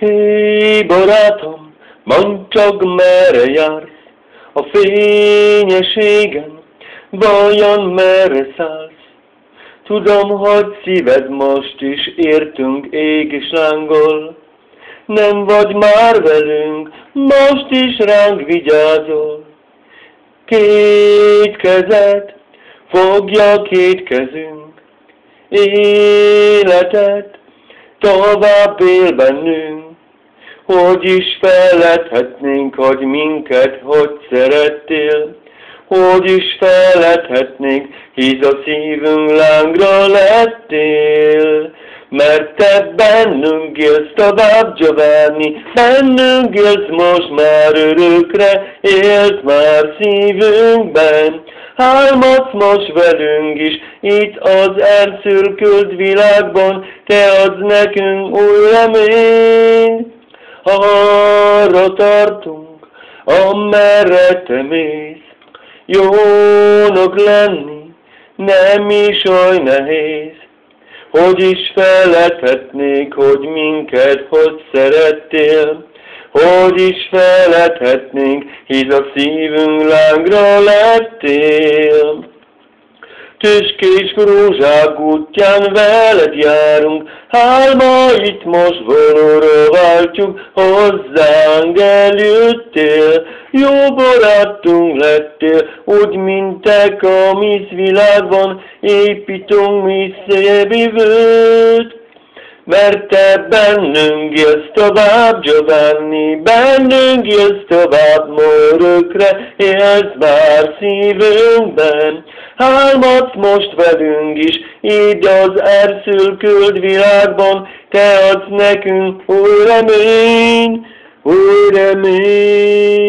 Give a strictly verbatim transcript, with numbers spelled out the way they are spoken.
Hé, barátom, mondd csak, merre jársz a fényességen, vajon merre szállsz? Tudom, hogy szíved most is értünk ég és lángol, nem vagy már velünk, most is ránk vigyázol. Két kezed fogja két kezünk, életet tovább él bennünk, hogy is feledhetnénk, hogy minket hogy szerettél, hogy is feledhetnénk, hisz a szívünk lángra lettél. Mert te bennünk élsz tovább, Giovanni, bennünk élsz most már örökre, élsz már szívünkben. Álmodsz most velünk is, itt az elszürkült világban, te adsz nekünk új reményt. Arra tartunk, amerre te mész, jónak lenni nem is oly nehéz. Hogy is feledhetnék, hogy minket hogy szerettél, hogy is feledhetnénk, hisz a szívünk lángra lettél. Tüskés rózsák útján veled járunk, álmait most valóra váltjuk, hozzánk eljöttél. Jó barátunk lettél, úgy, mint te, a mi világban, építünk mi szép jövőt. Mert te bennünk élsz tovább, Giovanni, bennünk élsz tovább, örökre élsz már szívünkben. Álmodsz most velünk is, így az elszürkült világban, te adsz nekünk új remény, új remény.